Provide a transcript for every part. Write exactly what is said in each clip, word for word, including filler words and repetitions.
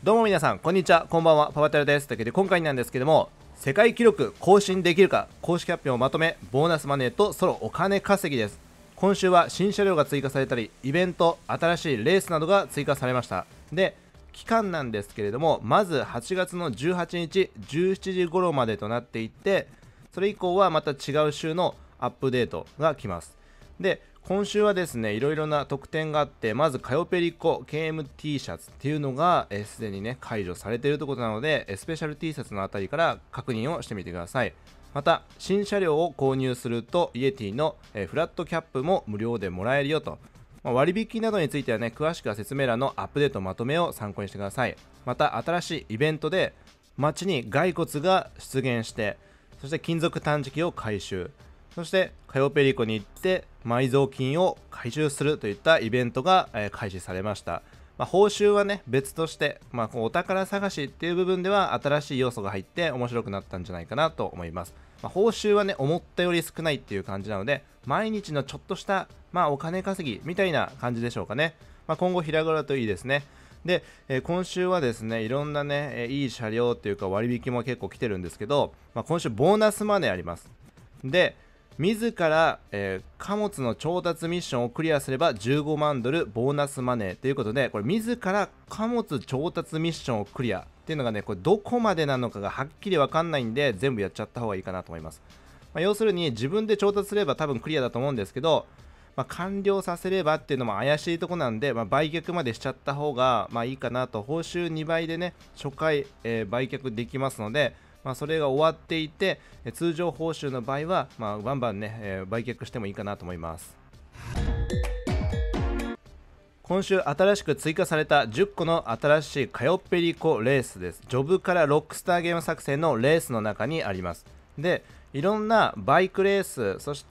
どうも皆さんこんにちは、こんばんは、パパテラです。というわけで今回なんですけども、世界記録更新できるか公式発表をまとめ、ボーナスマネーとソロお金稼ぎです。今週は新車両が追加されたり、イベント、新しいレースなどが追加されました。で期間なんですけれども、まずはちがつのじゅうはちにちじゅうしちじ頃までとなっていて、それ以降はまた違う週のアップデートが来ます。で今週はですね、いろいろな特典があって、まずカヨペリコ ケーエムティー シャツっていうのがすでにね解除されているということなので、スペシャル T シャツのあたりから確認をしてみてください。また新車両を購入するとイエティのフラットキャップも無料でもらえるよと。割引などについてはね、詳しくは説明欄のアップデートまとめを参考にしてください。また新しいイベントで街に骸骨が出現して、そして金属探知機を回収、そしてカヨペリコに行って埋蔵金を回収するといったイベントが、えー、開始されました。まあ、報酬はね別として、まあ、こうお宝探しっていう部分では新しい要素が入って面白くなったんじゃないかなと思います。まあ、報酬はね思ったより少ないっていう感じなので、毎日のちょっとした、まあ、お金稼ぎみたいな感じでしょうかね。まあ、今後広がるといいですね。で、えー、今週はですねいろんなね、えー、いい車両っていうか割引も結構来てるんですけど、まあ、今週ボーナスマネーあります。で自ら、えー、貨物の調達ミッションをクリアすればじゅうごまんドルボーナスマネーということで、これ自ら貨物調達ミッションをクリアっていうのがね、これどこまでなのかがはっきり分かんないんで、全部やっちゃった方がいいかなと思います。まあ、要するに自分で調達すれば多分クリアだと思うんですけど、まあ、完了させればっていうのも怪しいとこなんで、まあ、売却までしちゃった方がまあいいかなと。報酬にばいでね初回、えー、売却できますので、まあ、それが終わっていて、通常報酬の場合は、まあ、バンバンね、えー、売却してもいいかなと思います。今週新しく追加されたじゅっこの新しいカヨペリコレースです。ジョブからロックスターゲーム作戦のレースの中にあります。でいろんなバイクレース、そして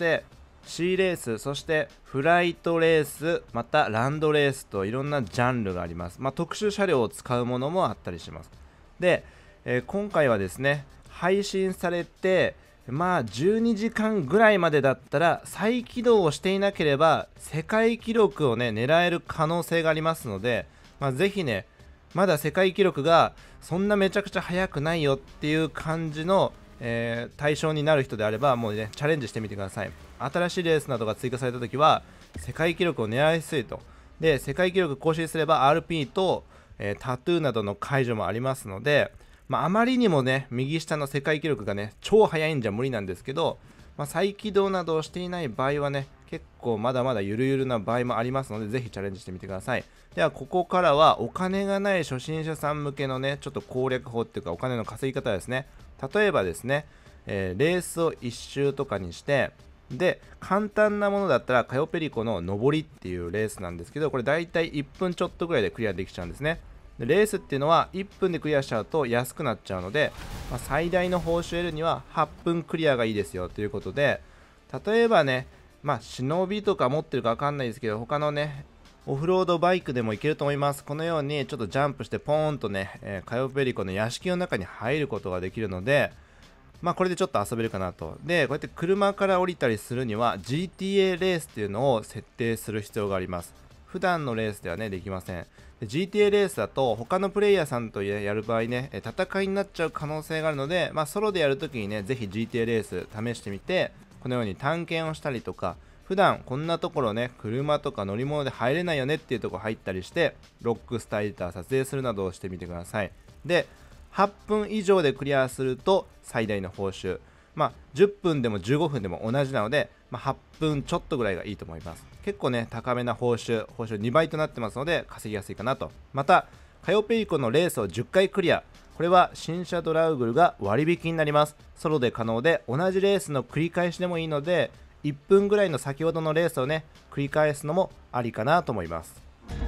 C レース、そしてフライトレース、またランドレースといろんなジャンルがあります。まあ、特殊車両を使うものもあったりします。でえー、今回はですね配信されてまあじゅうにじかんぐらいまでだったら、再起動をしていなければ世界記録をね狙える可能性がありますので、まあ、ぜひねまだ世界記録がそんなめちゃくちゃ速くないよっていう感じの、えー、対象になる人であれば、もうねチャレンジしてみてください。新しいレースなどが追加された時は世界記録を狙いやすいと。で世界記録更新すれば アールピー と、えー、タトゥーなどの解除もありますので、まあ、あまりにもね右下の世界記録がね超速いんじゃ無理なんですけど、まあ、再起動などをしていない場合はね結構まだまだゆるゆるな場合もありますので、ぜひチャレンジしてみてください。ではここからはお金がない初心者さん向けのねちょっと攻略法っていうか、お金の稼ぎ方ですね。例えばですね、えー、レースをいっ周とかにして、で簡単なものだったらカヨペリコの上りっていうレースなんですけど、これだいたいいっぷんちょっとぐらいでクリアできちゃうんですね。でレースっていうのはいっぷんでクリアしちゃうと安くなっちゃうので、まあ、最大の報酬を得るにははっぷんクリアがいいですよということで、例えばねまあ忍びとか持ってるか分かんないですけど、他のねオフロードバイクでもいけると思います。このようにちょっとジャンプしてポーンとね、えー、カヨペリコの屋敷の中に入ることができるので、まあこれでちょっと遊べるかなと。でこうやって車から降りたりするには ジーティーエー レースっていうのを設定する必要があります。普段のレースではねできません。で ジーティーエー レースだと他のプレイヤーさんとやる場合ね戦いになっちゃう可能性があるので、まあ、ソロでやるときにねぜひ ジーティーエー レース試してみて、このように探検をしたりとか、普段こんなところね車とか乗り物で入れないよねっていうところ入ったりしてロックスターエディター撮影するなどをしてみてください。ではっぷん以上でクリアすると最大の報酬、まあ、じゅっぷんでもじゅうごふんでも同じなので、まあ、はっぷんちょっとぐらいがいいと思います。結構ね高めな報酬報酬にばいとなってますので稼ぎやすいかなと。またカヨペリコのレースをじゅっかいクリア、これは新車ドラウグルが割引になります。ソロで可能で同じレースの繰り返しでもいいので、いっぷんぐらいの先ほどのレースをね繰り返すのもありかなと思います。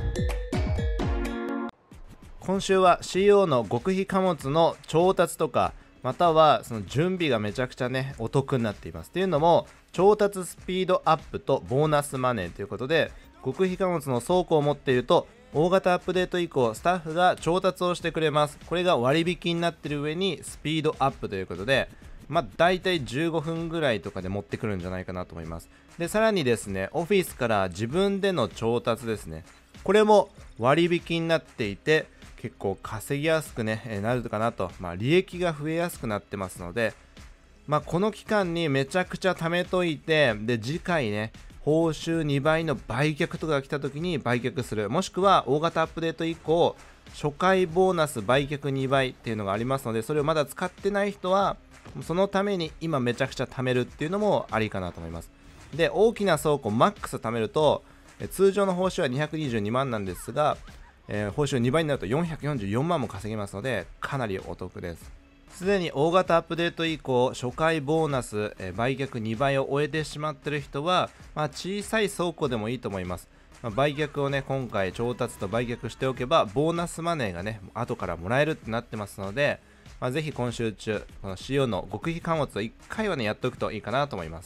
今週は シーオー の極秘貨物の調達とか、またはその準備がめちゃくちゃねお得になっています。というのも調達スピードアップとボーナスマネーということで、極秘貨物の倉庫を持っていると大型アップデート以降スタッフが調達をしてくれます。これが割引になっている上にスピードアップということで、まあだいたいじゅうごふんぐらいとかで持ってくるんじゃないかなと思います。でさらにですねオフィスから自分での調達ですね、これも割引になっていて結構稼ぎやすく、ね、えーなるかなと、まあ、利益が増えやすくなってますので、まあ、この期間にめちゃくちゃ貯めといて、で次回ね報酬にばいの売却とかが来た時に売却する、もしくは大型アップデート以降初回ボーナス売却にばいっていうのがありますので、それをまだ使ってない人はそのために今めちゃくちゃ貯めるっていうのもありかなと思います。で、大きな倉庫マックス貯めると通常の報酬はにひゃくにじゅうにまんなんですが、えー報酬にばいになるとよんひゃくよんじゅうよんまんも稼げますので、かなりお得です。すでに大型アップデート以降初回ボーナス、えー売却にばいを終えてしまっている人は、まあ、小さい倉庫でもいいと思います。まあ、売却をね今回調達と売却しておけばボーナスマネーがね後からもらえるってなってますので、まあ、ぜひ今週中この シーオー の極秘貨物をいっかいはねやっておくといいかなと思います。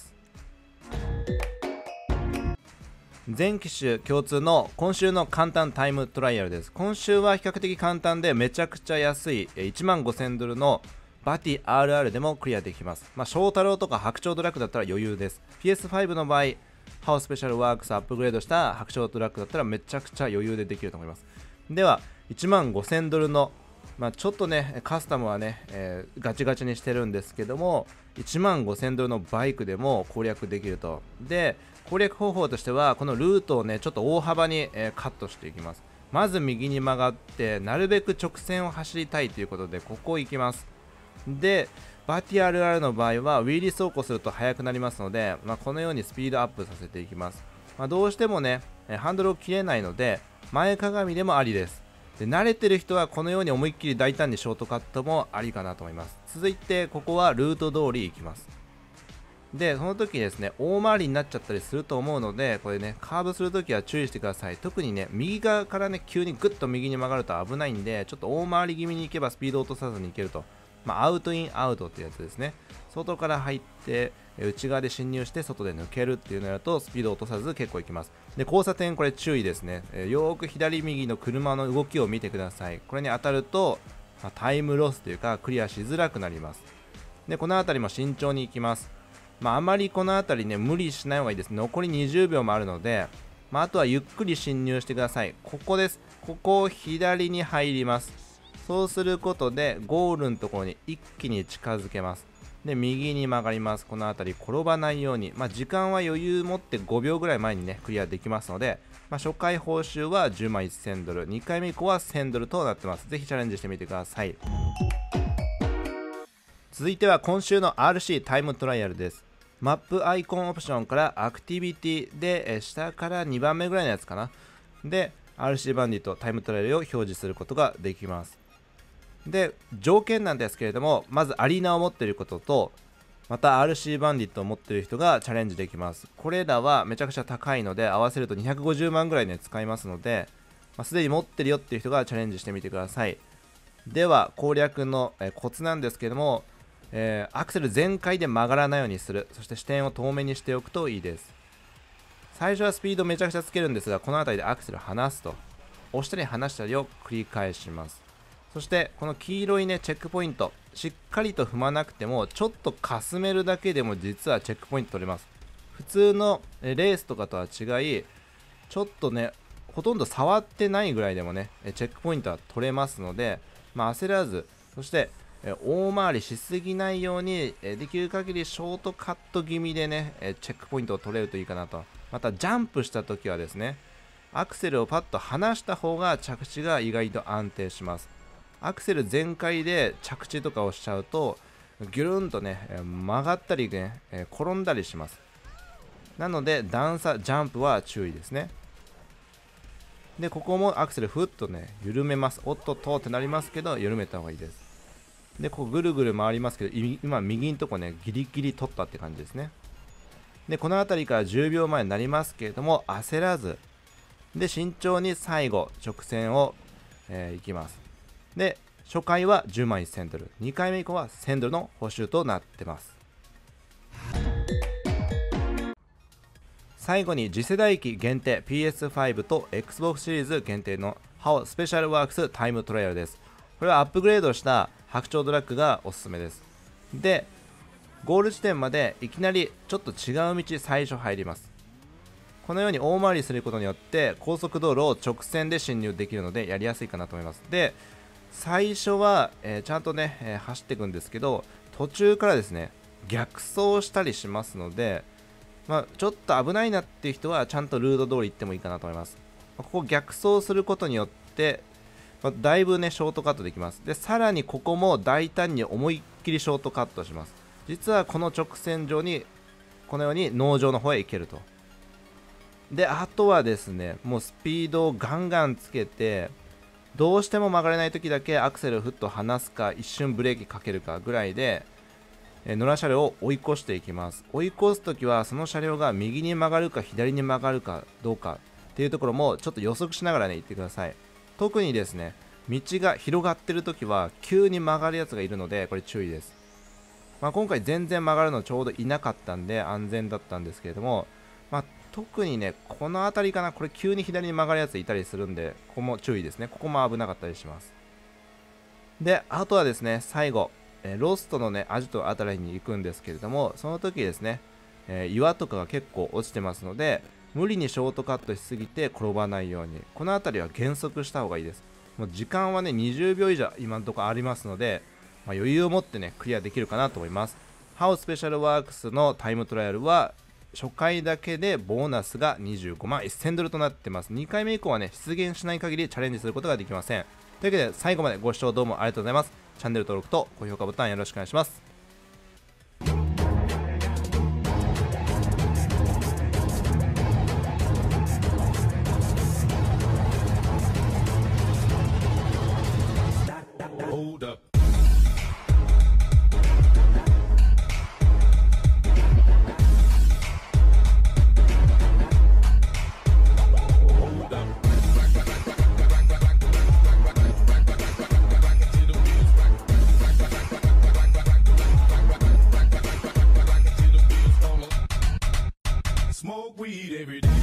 全機種共通の今週の簡単タイムトライアルです。今週は比較的簡単でめちゃくちゃ安いいちまんごせんドルのバティ アールアール でもクリアできます。まあ、翔太郎とか白鳥ドラッグだったら余裕です。ピーエスファイブ の場合、ハウスペシャルワークスアップグレードした白鳥ドラッグだったらめちゃくちゃ余裕でできると思います。では、いちまんごせんドルの、まあ、ちょっとね、カスタムはね、えーガチガチにしてるんですけども、いちまんごせんドルのバイクでも攻略できると。で、攻略方法としては、このルートをね、ちょっと大幅に、えーカットしていきます。まず右に曲がって、なるべく直線を走りたいということで、ここ行きます。で、バティ アールアール の場合は、ウィーリー走行すると速くなりますので、まあ、このようにスピードアップさせていきます。まあ、どうしてもね、えーハンドルを切れないので、前かがみでもありです。で、慣れてる人はこのように思いっきり大胆にショートカットもありかなと思います。続いて、ここはルート通り行きます。で、その時にですね、大回りになっちゃったりすると思うので、これね、カーブするときは注意してください。特にね、右側からね、急にグッと右に曲がると危ないんで、ちょっと大回り気味に行けばスピードを落とさずに行けると。まあ、アウトインアウトってやつですね。外から入って、内側で侵入して外で抜けるっていうのをやるとスピードを落とさず結構行きます。で、交差点これ注意ですね。えーよーく左右の車の動きを見てください。これに当たると、まあ、タイムロスというかクリアしづらくなります。で、この辺りも慎重に行きます。まあ、あまりこの辺りね、無理しない方がいいです。残りにじゅうびょうもあるので、まあ、あとはゆっくり進入してください。ここです。ここを左に入ります。そうすることで、ゴールのところに一気に近づけます。で、右に曲がります。この辺り転ばないように。まあ、時間は余裕持ってごびょうぐらい前にね、クリアできますので、まあ、初回報酬はじゅうまんせんドル、にかいめ以降はせんドルとなってます。ぜひチャレンジしてみてください。続いては今週の アールシー タイムトライアルです。マップアイコンオプションからアクティビティで、え下からにばんめぐらいのやつかな。で、アールシー バンディットタイムトライアルを表示することができます。で、条件なんですけれども、まずアリーナを持っていることと、また アールシー バンディットを持っている人がチャレンジできます。これらはめちゃくちゃ高いので、合わせるとにひゃくごじゅうまんぐらいで使いますので、まあ、すでに持ってるよっていう人がチャレンジしてみてください。では、攻略の、えコツなんですけれども、えーアクセル全開で曲がらないようにする。そして視点を遠めにしておくといいです。最初はスピードめちゃくちゃつけるんですが、この辺りでアクセル離すと。押したり離したりを繰り返します。そしてこの黄色いねチェックポイント、しっかりと踏まなくてもちょっとかすめるだけでも実はチェックポイント取れます。普通のえレースとかとは違い、ちょっとねほとんど触ってないぐらいでもねえチェックポイントは取れますので、まあ、焦らず、そしてえ大回りしすぎないようにえできる限りショートカット気味でねえチェックポイントを取れるといいかなと。またジャンプした時はですね、アクセルをパッと離した方が着地が意外と安定します。アクセル全開で着地とかをしちゃうとギュルンとね曲がったりね転んだりします。なので段差ジャンプは注意ですね。で、ここもアクセルふっとね緩めます。おっとっとってなりますけど緩めた方がいいです。で、ここぐるぐる回りますけど、今右のとこねギリギリ取ったって感じですね。で、この辺りからじゅうびょうまえになりますけれども、焦らずで慎重に最後直線を、えー、行きます。で、初回はじゅうまんせんドル、にかいめ以降はせんドルの報酬となってます。最後に次世代機限定 ピーエスファイブ と Xbox シリーズ限定の ハオ スペシャルワークスタイムトライアルです。これはアップグレードした白鳥ドラッグがおすすめです。で、ゴール地点までいきなりちょっと違う道最初入ります。 このように大回りすることによって高速道路を直線で進入できるのでやりやすいかなと思います。で最初は、えー、ちゃんとね、えー、走っていくんですけど、途中からですね逆走したりしますので、まあ、ちょっと危ないなっていう人はちゃんとルート通り行ってもいいかなと思います。ここ逆走することによって、まあ、だいぶねショートカットできます。でさらにここも大胆に思いっきりショートカットします。実はこの直線上にこのように農場の方へ行けると。であとはですね、もうスピードをガンガンつけて、どうしても曲がれない時だけアクセルをふっと離すか一瞬ブレーキかけるかぐらいで、え野良車両を追い越していきます。追い越す時はその車両が右に曲がるか左に曲がるかどうかっていうところもちょっと予測しながらね行ってください。特にですね道が広がってる時は急に曲がるやつがいるのでこれ注意です。まあ、今回全然曲がるのちょうどいなかったんで安全だったんですけれども、まあ、特にねこの辺りかな、これ急に左に曲がるやついたりするんでここも注意ですね。ここも危なかったりします。であとはですね最後、えー、ロストのねアジトあたりに行くんですけれども、その時ですね、えー、岩とかが結構落ちてますので無理にショートカットしすぎて転ばないように、この辺りは減速した方がいいです。もう時間はねにじゅうびょう以上今のところありますので、まあ、余裕を持ってねクリアできるかなと思います。ハウスペシャルワークスのタイムトライアルは初回だけでボーナスがにじゅうごまんせんドルとなってます。にかいめ以降はね出現しない限りチャレンジすることができません。というわけで最後までご視聴どうもありがとうございます。チャンネル登録と高評価ボタンよろしくお願いします。 Hold up. Smoke weed every day.